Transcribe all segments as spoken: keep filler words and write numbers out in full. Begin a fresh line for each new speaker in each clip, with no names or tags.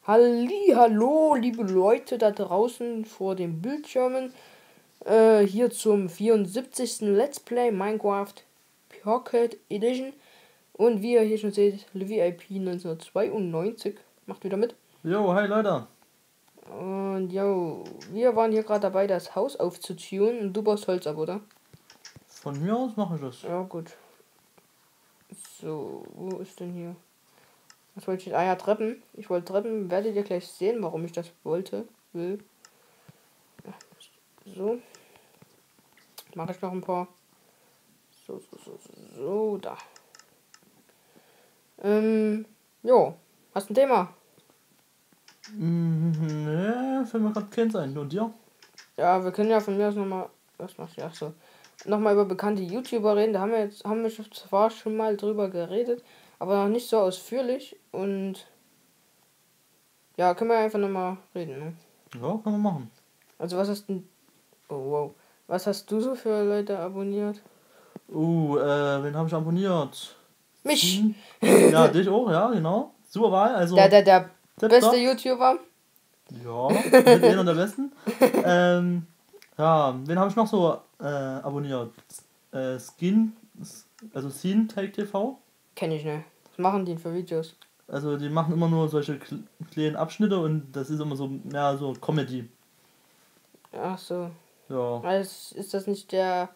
Hallihallo, liebe Leute da draußen vor den Bildschirmen. Äh, hier zum vierundsiebzigsten Let's Play Minecraft Pocket Edition. Und wie ihr hier schon seht, V I P neunzehnhundertzweiundneunzig macht wieder mit.
Jo, hi Leute.
Und jo, wir waren hier gerade dabei, das Haus aufzuziehen. Und du baust Holz ab, oder?
Von mir aus mache ich das.
Ja, gut. So, wo ist denn hier? Was wollte ich? Ah ja, Treppen. Ich wollte Treppen. Werdet ihr gleich sehen, warum ich das wollte. Will. So. Mache ich noch ein paar. So, so, so, so, so, da. Ähm, jo. Hast ein Thema?
Mhm, ne, fällt mir gerade keins ein. Und dir?
Ja, wir können ja von mir aus nochmal. Was machst du? Ach so. Nochmal über bekannte YouTuber reden. Da haben wir jetzt, haben wir zwar schon mal drüber geredet, aber noch nicht so ausführlich. Und ja, können wir einfach nochmal reden, ne?
Ja, kann man machen.
Also was hast denn. Oh wow. Was hast du so für Leute abonniert?
Uh, äh, wen habe ich abonniert?
Mich!
Hm? Ja, dich auch, ja, genau. Super Wahl, also.
Der, der, der
Tipp
beste
top.
YouTuber?
Ja, mit einer der besten. ähm, ja, wen habe ich noch so äh, abonniert? Äh, Skin, also Scene Take T V.
Kenn ich nicht. Was machen die für Videos?
Also die machen immer nur solche kle- kleinen Abschnitte und das ist immer so, ja, so Comedy.
Ach so.
Ja.
Also ist das nicht der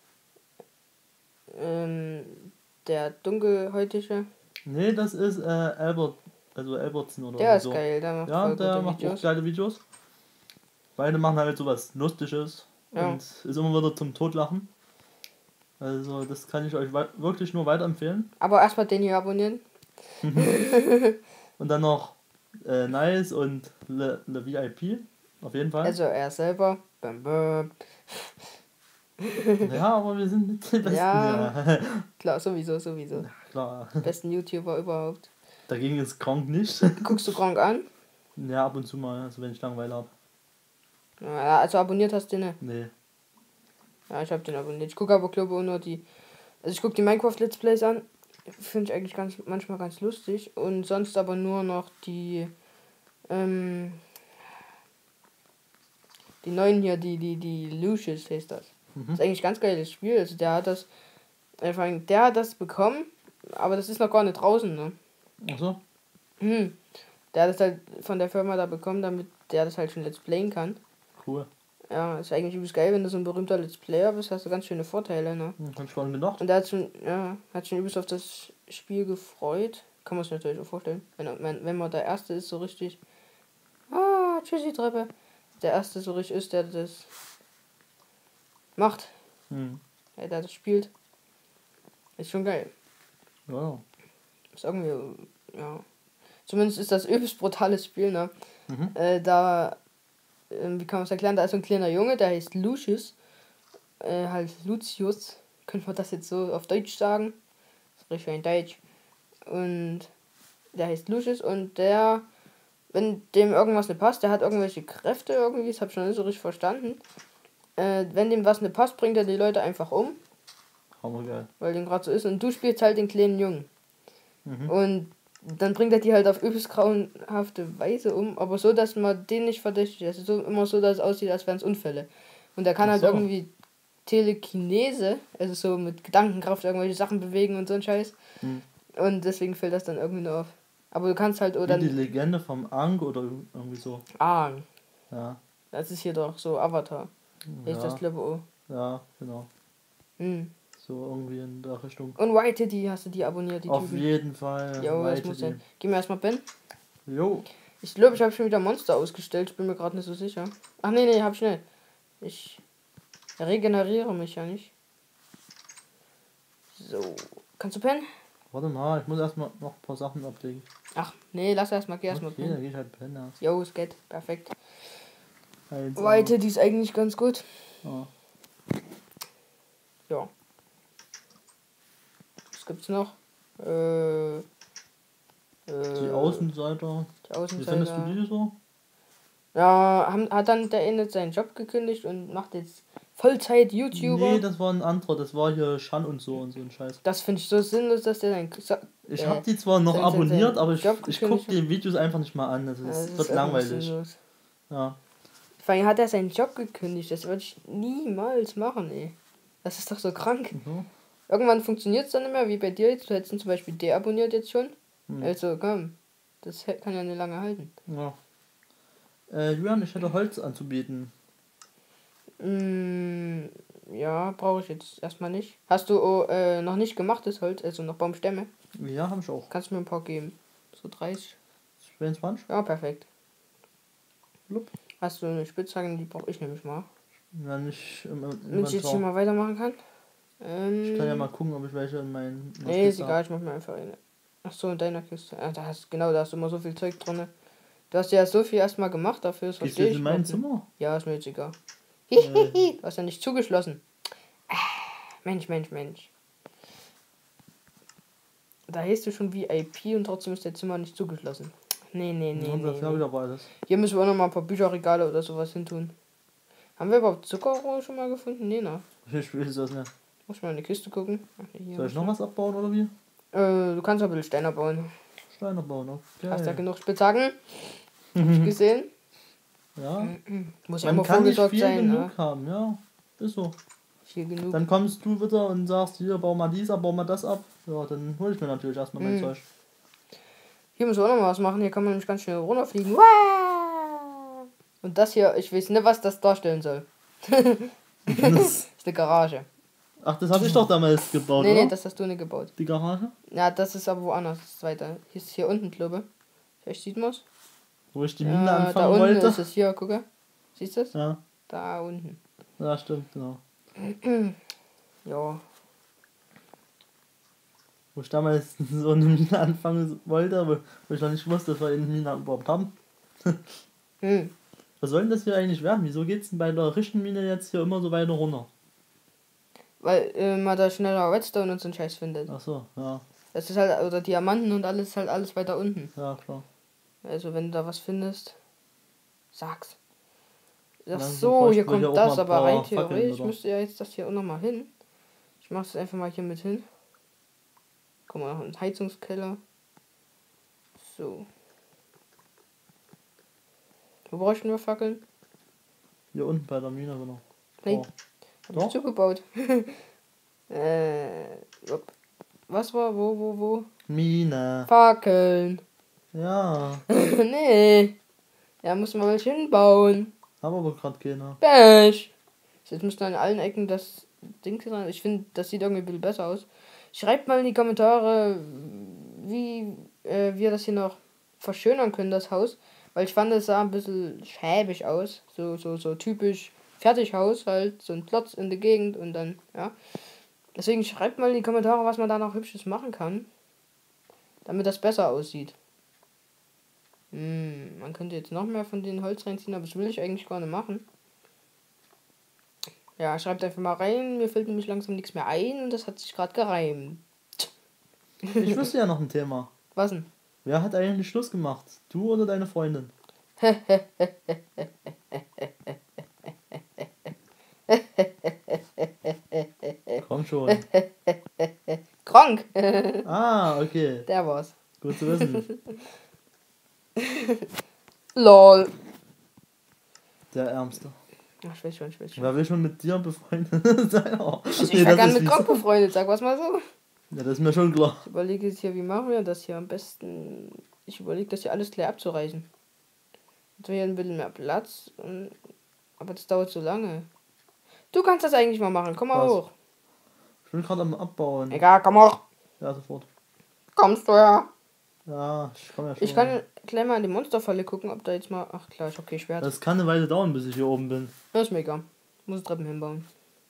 ähm, der dunkelhäutige?
Nee, das ist äh, Albert, also Albertson oder
Der ist
so.
geil, der macht
Ja,
voll
der
gute
macht
Videos.
auch geile Videos. Beide machen halt sowas Lustiges
Ja.
und ist immer wieder zum Totlachen. Also das kann ich euch wei- wirklich nur weiterempfehlen.
Aber erstmal den hier abonnieren.
Und dann noch äh, Nice und Le, Le V I P, auf jeden Fall.
Also er selber. Bam, bam.
Ja, aber wir sind nicht die Besten.
Ja.
Ja.
Klar, sowieso, sowieso.
Klar.
Besten YouTuber überhaupt.
Dagegen ist Kronk nicht.
Guckst du Gronk an?
Ja, ab und zu mal, also wenn ich Langeweile habe.
Ja, also abonniert hast du den nicht.
Nee.
Ja, ich hab den abonniert. Ich gucke aber glaube ich nur die. Also ich gucke die Minecraft Let's Plays an. Finde ich eigentlich ganz manchmal ganz lustig. Und sonst aber nur noch die. Ähm, die neuen hier, die, die, die Lucius heißt das.
Mhm.
Das ist eigentlich ein ganz geiles Spiel. Also der hat das. äh, vor allem, Der hat das bekommen, aber das ist noch gar nicht draußen, ne?
Achso.
Hm. Der hat das halt von der Firma da bekommen, damit der das halt schon Let's Playen kann.
Cool.
Ja, ist eigentlich übelst geil, wenn du so ein berühmter Let's Player bist, hast du ganz schöne Vorteile, ne?
Hm, hab ich gar nicht gedacht.
Und der hat schon, ja, hat schon übelst auf das Spiel gefreut. Kann man sich natürlich auch vorstellen. Wenn, wenn, wenn man der Erste ist, so richtig. Ah, tschüssi, Treppe. Der Erste so richtig ist, der das macht.
Hm.
Ja, der das spielt. Ist schon geil.
Ja, ja.
Ist irgendwie, ja. Zumindest ist das übelst brutales Spiel, ne?
Mhm.
Äh, da, äh, wie kann man es erklären? Da ist so ein kleiner Junge, der heißt Lucius. Äh, halt Lucius. Könnte man das jetzt so auf Deutsch sagen? Das ist richtig in Deutsch. Und der heißt Lucius und der, wenn dem irgendwas nicht passt, der hat irgendwelche Kräfte irgendwie, das habe ich noch nicht so richtig verstanden. Äh, wenn dem was nicht passt, bringt er die Leute einfach um,
Hammergeil.
weil dem gerade so ist. Und du spielst halt den kleinen Jungen.
Mhm.
Und dann bringt er die halt auf übelst grauenhafte Weise um, aber so, dass man den nicht verdächtigt. Es ist so, immer so, dass es aussieht, als wären es Unfälle. Und er kann
Ach
halt
so.
irgendwie Telekinese, also so mit Gedankenkraft irgendwelche Sachen bewegen und so ein Scheiß.
Hm.
Und deswegen fällt das dann irgendwie nur auf. Aber du kannst halt, oder
Wie die Legende vom Ankh oder irgendwie so.
Ah,
Ja.
das ist hier doch so Avatar. Ja. Ist das
Ja,
glaube auch.
ja, genau.
Hm.
So irgendwie in der Richtung.
Und White Titty, hast du die abonniert, die
Auf
Typen?
jeden Fall.
Jo, das
Weite
muss
die.
sein. Gib mir erstmal Ben.
Jo.
Ich glaube, ich habe schon wieder Monster ausgestellt. Ich bin mir gerade nicht so sicher. Ach nee, nee, hab ich nicht. Ich regeneriere mich ja nicht. So. Kannst du pennen?
Warte mal, ich muss erstmal noch ein paar Sachen ablegen.
Ach, nee, lass erstmal, geh erstmal
Okay,
pennen.
dann geh ich halt pennen. Ja.
Jo, es geht. Perfekt.
Eins,
White, die ist eigentlich ganz gut.
ah.
Ja. Was gibt's noch? Äh. äh
Die Außenseiter.
Die
Wie
Außenseiter.
findest du die so?
Ja, haben, hat dann der eine seinen Job gekündigt und macht jetzt Vollzeit-YouTuber.
Nee, das war ein anderer, das war hier Shan und so und so ein Scheiß.
Das finde ich so sinnlos, dass der dann...
Ich
äh,
hab die zwar noch
sein-
abonniert,
sein
aber ich,
Job
ich guck
gekündigt
die Videos einfach nicht mal an, also
Ja,
das,
das
wird
ist einfach
langweilig.
sinnlos.
Ja.
Vor allem hat er seinen Job gekündigt. Das würde ich niemals machen, ey. Das ist doch so krank.
Mhm.
Irgendwann funktioniert es dann nicht mehr, wie bei dir jetzt. Du hättest ihn zum Beispiel deabonniert jetzt schon.
Hm.
Also komm, das hä- kann ja nicht lange halten.
Ja. Äh, Julian, ich hätte Holz anzubieten.
Mm, ja, brauche ich jetzt erstmal nicht. Hast du oh, äh, noch nicht gemachtes Holz, also noch Baumstämme?
Ja, hab ich auch.
Kannst du mir ein paar geben? So dreißig?
zweiundzwanzig?
Ja, perfekt.
Blub.
Hast du eine Spitzhacke? Die brauche ich nämlich mal.
Ja, nicht im, im
Wenn ich jetzt hier
Inventar.
mal weitermachen kann. Ähm,
Ich kann ja mal gucken, ob ich welche in meinen... in der
Nee, ist
Kiste
egal,
hab.
ich mach mir einfach eine. Ach so, in deiner Kiste. Ja, da hast, genau, da hast du immer so viel Zeug drin. Du hast ja so viel erstmal gemacht dafür, das
Gehst du
verstehe
jetzt
ich.
in mein
überhaupt nicht.
Zimmer?
Ja, ist mir jetzt egal.
Äh.
Hihihi, du hast ja nicht zugeschlossen. Ah, Mensch, Mensch, Mensch. Da heißt du schon V I P und trotzdem ist der Zimmer nicht zugeschlossen. Nee, nee, nee,
Ja,
nee.
dafür hab
nee.
ich aber alles.
Hier müssen wir auch noch mal ein paar Bücherregale oder sowas hin tun. Haben wir überhaupt Zuckerrohr schon mal gefunden? Nee, ne?
Ich will das nicht.
Muss mal in die Kiste gucken. Ach, nee, hier
Soll ich
muss
noch was abbauen oder wie?
man- Äh, du kannst auch ein bisschen Steine bauen.
Steine bauen, okay.
Hast ja genug Spitzhacken. Hab ich gesehen.
Ja.
Muss ja
Man
immer
kann nicht
vorgesorgt
viel
sein.
genug
Ne?
haben, ja. Ist so.
Viel genug.
Dann kommst du wieder und sagst, hier, bau mal dies ab, bau mal das ab. Ja, dann hol ich mir natürlich erstmal mein
Mhm.
Zeug.
Hier müssen wir auch noch mal was machen. Hier kann man nämlich ganz schnell runterfliegen. Wow! Und das hier, ich weiß nicht, was das darstellen soll. ist eine Garage.
Ach, das habe ich doch damals gebaut,
Nee,
oder?
nee, das hast du nicht gebaut.
Die Garage?
Ja, das ist aber woanders. Das zweite. Hier ist hier unten, glaube ich. Vielleicht sieht man es.
Wo ich die Mine
Ja, da
anfangen
unten
wollte.
ist es. Hier, gucke. Siehst du es?
Ja.
Da unten.
Ja, stimmt, genau.
Ja.
Wo ich damals so eine Mine anfangen wollte, aber wo ich noch nicht wusste, dass wir eine Mine überhaupt haben.
Hm.
Was soll denn das hier eigentlich werden? Wieso geht's denn bei der richtigen Mine jetzt hier immer so weiter runter?
Weil äh, man da schneller Redstone und so einen Scheiß findet.
Ach so, ja.
Das ist halt, oder Diamanten und alles ist halt alles weiter unten.
Ja, klar.
Also wenn du da was findest, sag's. Ach
Langsam
so,
bräuchten
hier
wir
kommt
hier auch
das,
mal ein
aber
paar
rein
Fackeln,
theoretisch
oder?
müsste ja jetzt das hier auch nochmal hin. Ich mach's einfach mal hier mit hin. Guck mal, noch ein Heizungskeller. So. Wo bräuchten wir Fackeln?
Hier unten bei der Mine, genau.
Nee,
Oh.
hab
Doch?
ich zugebaut. äh, upp. Was war, wo, wo, wo?
Mine.
Fackeln.
Ja.
nee. Ja, muss man welche hinbauen.
Hab aber gerade keine.
Bash. Jetzt müssen an allen Ecken das Ding dran. Ich finde, das sieht irgendwie ein bisschen besser aus. Schreibt mal in die Kommentare, wie äh, wir das hier noch verschönern können, das Haus. Weil ich fand, es sah ein bisschen schäbig aus. So, so, so typisch Fertighaus halt. So ein Platz in der Gegend und dann, ja. Deswegen schreibt mal in die Kommentare, was man da noch Hübsches machen kann. Damit das besser aussieht. Hm, man könnte jetzt noch mehr von den Holz reinziehen, aber das will ich eigentlich gar nicht machen. Ja, schreibt einfach mal rein. Mir fällt nämlich langsam nichts mehr ein und das hat sich gerade gereimt.
Ich wüsste ja noch ein Thema.
Was denn?
Wer hat eigentlich Schluss gemacht? Du oder deine Freundin? Komm schon.
Krank!
Ah, okay.
Der war's.
Gut zu wissen.
Lol.
Der Ärmste.
Ach, ich weiß schon, ich weiß schon.
Wer will schon mit dir befreundet sein? Oh.
Also ich
Nee,
wäre
das
gern
ist
mit
fies.
Krank befreundet, sag was mal so.
Ja, das ist mir schon klar.
Ich überlege jetzt hier, wie machen wir das hier am besten. Ich überlege, das hier alles gleich abzureißen. Jetzt hier ein bisschen mehr Platz. Und aber das dauert so lange. Du kannst das eigentlich mal machen. Komm mal
Was?
hoch.
Ich bin gerade am Abbauen.
Egal, komm hoch.
Ja, sofort.
Kommst du ja.
Ja, ich komme ja schon.
Ich kann gleich mal in die Monsterfalle gucken, ob da jetzt mal... Ach klar, ich hab kein Schwert.
Das kann eine Weile dauern, bis ich hier oben bin.
Das ist mir egal. Muss Treppen hinbauen.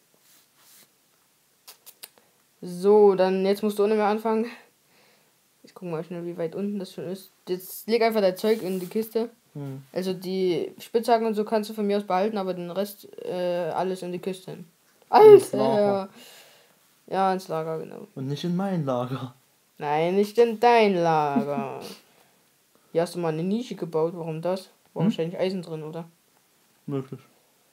So, dann jetzt musst du ohne mehr anfangen. Ich guck mal schnell, wie weit unten das schon ist. Jetzt leg einfach dein Zeug in die Kiste.
Hm.
Also die Spitzhacken und so kannst du von mir aus behalten, aber den Rest äh, alles in die Kiste hin.
Ins
Alter!
Lager.
Ja, ins Lager, genau.
Und nicht in mein Lager.
Nein, nicht in dein Lager. Hier hast du mal eine Nische gebaut. Warum das? War
Hm?
wahrscheinlich Eisen drin, oder?
Möglich.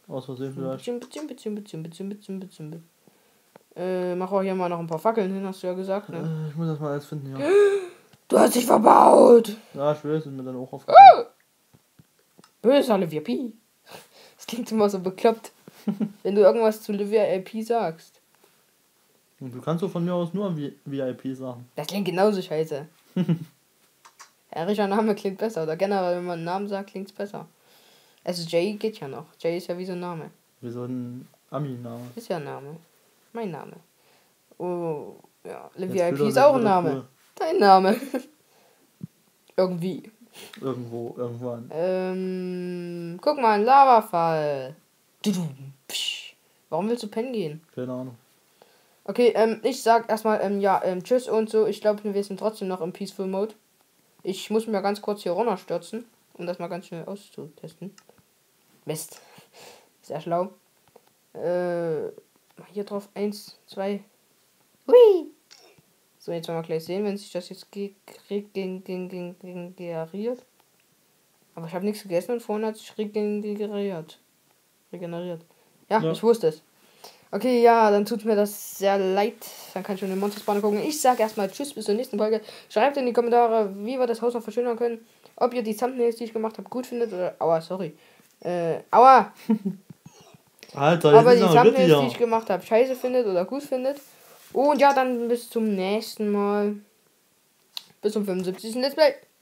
Aus Versehen vielleicht.
Zimbe, zimbe, zimbe, zimbe, zimbe, zimbe, zimbe. Äh, mach auch hier mal noch ein paar Fackeln hin, hast du ja gesagt, ne?
Äh, ich muss das mal alles finden, ja.
Du hast dich verbaut!
Ja, ich weiß, ist mir dann auch aufgefallen.
Böse Olivia P. Das klingt immer so bekloppt, wenn du irgendwas zu Olivia L P sagst.
Und du kannst so von mir aus nur V I P sagen.
Das klingt genauso scheiße. Herrischer Name klingt besser. Oder generell, wenn man einen Namen sagt, klingt's besser. Also Jay geht ja noch. Jay ist ja wie so ein Name.
Wie so ein Ami-Name.
Ist ja ein Name. Mein Name. Oh, ja.
Jetzt
V I P
wird
ist
er-
auch ein
wird er
Name.
cool.
Dein Name. Irgendwie.
Irgendwo, irgendwann.
Ähm, guck mal, ein Lavafall. Dudum, psch. Warum willst du pennen gehen?
Keine Ahnung.
Okay, ähm, ich sag erstmal, ähm, ja, ähm, tschüss und so. Ich glaube, wir sind trotzdem noch im Peaceful Mode. Ich muss mir ganz kurz hier runterstürzen, um das mal ganz schnell auszutesten. Mist. Sehr schlau. Äh, hier drauf. Eins, zwei. Hui! So, jetzt werden wir gleich sehen, wenn sich das jetzt ge- ge- ge- ge- ge- ge- generiert. Aber ich habe nichts gegessen und vorhin hat sich regeneriert. Regeneriert. Ja,
Ja.
ich wusste es. Okay, ja, dann tut mir das sehr leid. Dann kann ich schon den Monsterspanner gucken. Ich sag erstmal tschüss, bis zur nächsten Folge. Schreibt in die Kommentare, wie wir das Haus noch verschönern können. Ob ihr die Thumbnails, die ich gemacht habe, gut findet oder... Aua, sorry. Äh, aua!
Alter, jetzt
Aber
ist
die
aber
Thumbnails,
bitte
die ich gemacht habe, scheiße findet oder gut findet. Und ja, dann bis zum nächsten Mal. Bis zum fünfundsiebzigsten Let's Play.